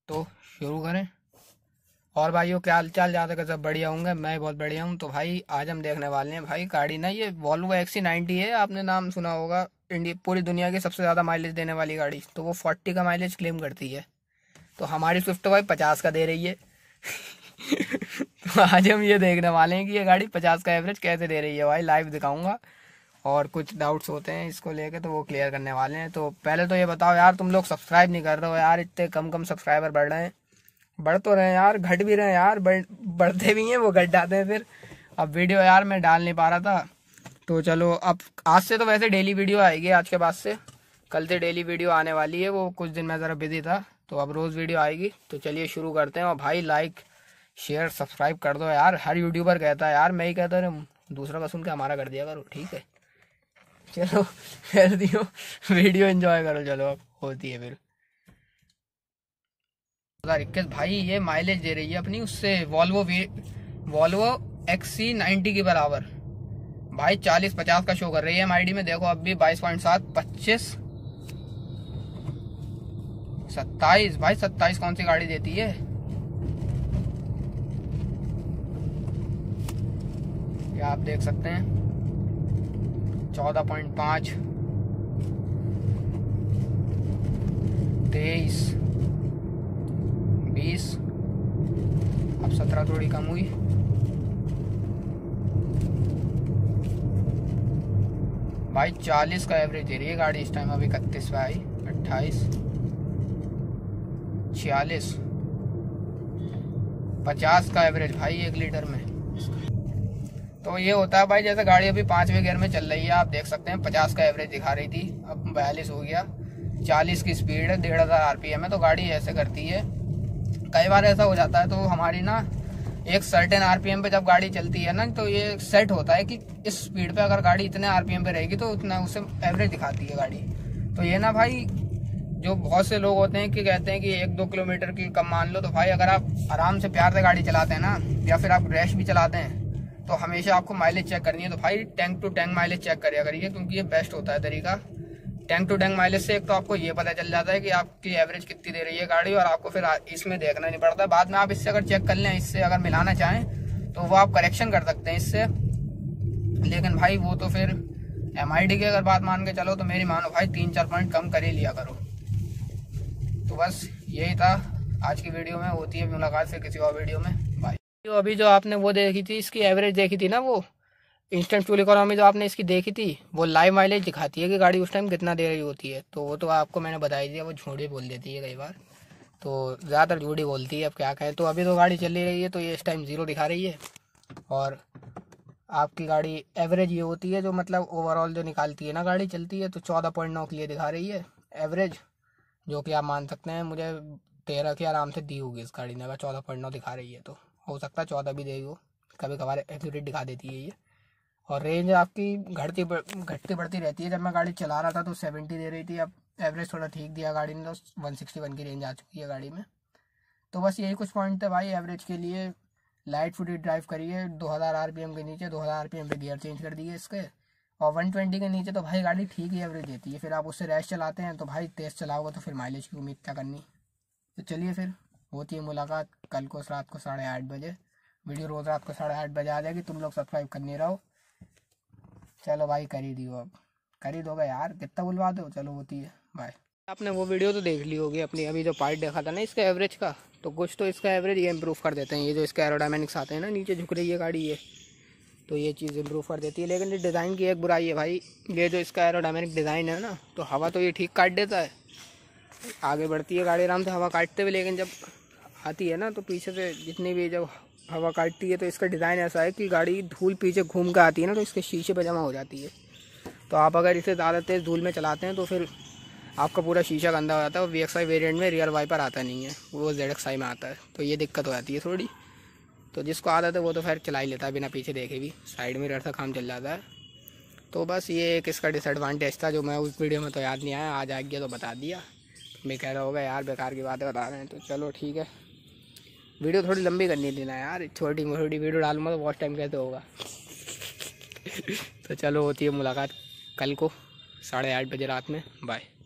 तो शुरू करें। और भाइयों क्या हाल चाल, ज़्यादा सब बढ़िया होंगे, मैं बहुत बढ़िया हूँ। तो भाई आज हम देखने वाले हैं भाई गाड़ी ना, ये वॉल्वो XC90 है, आपने नाम सुना होगा। इंडिया पूरी दुनिया की सबसे ज़्यादा माइलेज देने वाली गाड़ी, तो वो 40 का माइलेज क्लेम करती है। तो हमारी स्विफ्ट भाई 50 का दे रही है। तो आज हम ये देखने वाले हैं कि ये गाड़ी 50 का एवरेज कैसे दे रही है भाई, लाइव दिखाऊंगा। और कुछ डाउट्स होते हैं इसको लेके, तो वो क्लियर करने वाले हैं। तो पहले तो ये बताओ यार, तुम लोग सब्सक्राइब नहीं कर रहे हो यार, इतने कम कम सब्सक्राइबर बढ़ रहे हैं। बढ़ तो रहे हैं यार, घट भी रहे हैं यार, बढ़ते भी हैं वो घट जाते हैं फिर। अब वीडियो यार मैं डाल नहीं पा रहा था, तो चलो अब आज से तो वैसे डेली वीडियो आएगी, आज के बाद से कल से डेली वीडियो आने वाली है। वो कुछ दिन मैं ज़रा बिजी था, तो अब रोज़ वीडियो आएगी। तो चलिए शुरू करते हैं। और भाई लाइक शेयर सब्सक्राइब कर दो यार, हर यूट्यूबर कहता है यार, मैं ही कहता हूँ, दूसरा का सुन के हमारा कर दिया करो, ठीक है। चलो कर दियो, वीडियो एंजॉय करो। चलो अब होती है फिर 2021 भाई, ये माइलेज दे रही है अपनी उससे वॉल्वो XC90 के बराबर भाई। 40-50 का शो कर रही है MID में, देखो अब भी 22.7, 25, 27 भाई। 27 कौन सी गाड़ी देती है? ये आप देख सकते हैं 14.5, 23, 20, अब 17 थोड़ी कम हुई। भाई 40 का एवरेज दे रही है गाड़ी इस टाइम, अभी 31 पे आई, 28, 46, 50 का एवरेज भाई 1 लीटर में। तो ये होता है भाई, जैसे गाड़ी अभी 5वें गियर में चल रही है, आप देख सकते हैं 50 का एवरेज दिखा रही थी, अब 42 हो गया। 40 की स्पीड है, 1500 RPM है। तो गाड़ी ऐसे करती है। कई बार ऐसा हो जाता है, तो हमारी ना एक सर्टेन RPM पे जब गाड़ी चलती है ना, तो ये सेट होता है कि इस स्पीड पे अगर गाड़ी इतने RPM पे रहेगी तो उतना उससे एवरेज दिखाती है गाड़ी। तो ये ना भाई, जो बहुत से लोग होते हैं कि कहते हैं कि 1-2 किलोमीटर की कम मान लो, तो भाई अगर आप आराम से प्यार से गाड़ी चलाते हैं ना, या फिर आप रैश भी चलाते हैं, तो हमेशा आपको माइलेज चेक करनी है। तो भाई tank to tank mileage check करिए करिए, क्योंकि ये बेस्ट होता है तरीका। टैंक टू टैंक माइलेज से एक तो आपको ये पता चल जाता है कि आपकी एवरेज कितनी दे रही है गाड़ी, और आपको फिर इसमें देखना नहीं पड़ता। बाद में आप इससे अगर चेक कर लें, इससे अगर मिलाना चाहें तो वो आप करेक्शन कर सकते हैं इससे। लेकिन भाई वो तो फिर MID की अगर बात मान के चलो, तो मेरी मानो भाई 3-4 पॉइंट कम कर ही लिया करो। तो बस यही था आज की वीडियो में। होती है मुलाकात फिर किसी और वीडियो में, बाय। तो अभी जो आपने वो देखी थी, इसकी एवरेज देखी थी ना, वो इंस्टेंट फ्यूल इकोनॉमी जो आपने इसकी देखी थी, वो लाइव माइलेज दिखाती है कि गाड़ी उस टाइम कितना दे रही होती है। तो वो तो आपको मैंने बताई दिया, वो झूठ ही बोल देती है कई बार, तो ज़्यादातर झूठ ही बोलती है, अब क्या कहें। तो अभी तो गाड़ी चल ही रही है, तो ये इस टाइम 0 दिखा रही है। और आपकी गाड़ी एवरेज ये होती है, जो मतलब ओवरऑल जो निकालती है ना गाड़ी चलती है, तो 14.9 के लिए दिखा रही है एवरेज, जो कि आप मान सकते हैं मुझे 13 की आराम से दी होगी इस गाड़ी ने। अगर 14.9 दिखा रही है तो हो सकता है 14 भी देगी, वो कभी कभार एक्यूरेट दिखा देती है ये। और रेंज आपकी घटती बढ़ती रहती है। जब मैं गाड़ी चला रहा था तो 70 दे रही थी, अब एवरेज थोड़ा ठीक दिया गाड़ी ने, तो 161 की रेंज आ चुकी है गाड़ी में। तो बस यही कुछ पॉइंट थे भाई एवरेज के लिए। लाइट फुटेड ड्राइव करिए, 2000 RPM के नीचे, 2000 RPM पे गियर चेंज कर दिए इसके, और 120 के नीचे तो भाई गाड़ी ठीक ही एवरेज देती है। फिर आप उससे रैश चलाते हैं तो भाई तेज़ चलाओगे तो फिर माइलेज की उम्मीद क्या करनी। तो चलिए फिर होती है मुलाकात कल को रात को 8:30 बजे। वीडियो रोज़ रात को 8:30 बजे आ जाएगी। तुम लोग सब्सक्राइब करने रहो। चलो भाई कर ही दियो, अब कर ही दोगे यार, कितना बुलवा दो। चलो होती है, बाय। आपने वो वीडियो तो देख ली होगी अपनी, अभी जो पार्ट देखा था ना इसका एवरेज का, तो कुछ तो इसका एवरेज ये इम्प्रूव कर देते हैं। ये जो इसके एरोडायनामिक्स आते हैं ना, नीचे झुक रही है गाड़ी ये, तो ये चीज़ इम्प्रूव कर देती है। लेकिन ये डिज़ाइन की एक बुराई है भाई, ये जो इसका एरोडायनामिक डिज़ाइन है ना, तो हवा तो ये ठीक काट देता है, आगे बढ़ती है गाड़ी आराम से हवा काटते हुए, लेकिन जब आती है ना तो पीछे से जितनी भी जब हवा काटती है, तो इसका डिज़ाइन ऐसा है कि गाड़ी धूल पीछे घूम कर आती है ना, तो इसके शीशे पे जमा हो जाती है। तो आप अगर इसे ज़्यादा तेज़ धूल में चलाते हैं तो फिर आपका पूरा शीशा गंदा हो जाता है। और VXI वेरिएंट में रियर वाइपर आता नहीं है, वो ZXI में आता है, तो ये दिक्कत हो जाती है थोड़ी। तो जिसको आदत है वो तो खैर चला ही लेता है बिना पीछे देखे भी, साइड मिरर से काम चल जाता है। तो बस ये एक इसका डिसएडवांटेज था, जो मैं उस वीडियो में तो याद नहीं आया, आज आ गया तो बता दिया। मैं कह रहा होगा यार बेकार की बातें बता रहे हैं, तो चलो ठीक है। वीडियो थोड़ी लंबी करनी थी ना यार, छोटी मोटी वीडियो डालूंगा तो वॉच टाइम कैसे होगा। तो चलो होती है मुलाकात कल को 8:30 बजे रात में, बाय।